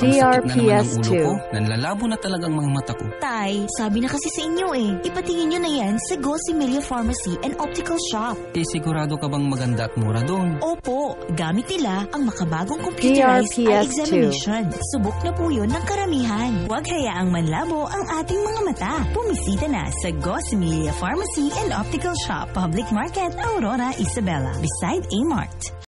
sakit na naman ang DRPS ulo ko. Nanlalabo na talagang mga mata ko. Tay, sabi na kasi sa inyo ipatingin nyo na yan sa Go-Semilla Pharmacy and Optical Shop. Sigurado ka bang maganda at mura doon? Opo, gamit nila ang makabagong computerized eye DRPS2. examination. Subok na po yun ng karamihan. Huwag hayaang manlabo ang ating mga mata. Pumisita na sa Go-Semilla Pharmacy and Optical Shop, Public Market, Aurora, Isabela, beside A-Mart.